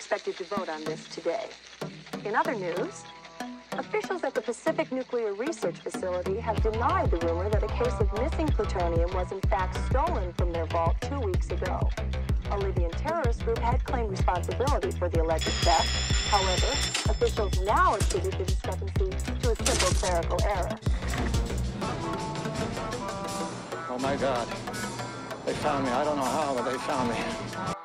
expected to vote on this today. In other news, officials at the Pacific Nuclear Research Facility have denied the rumor that a case of missing plutonium was in fact stolen from their vault 2 weeks ago. A Libyan terrorist group had claimed responsibility for the alleged theft. However, officials now attribute the discrepancy to a simple clerical error. Oh my God. They found me. I don't know how, but they found me.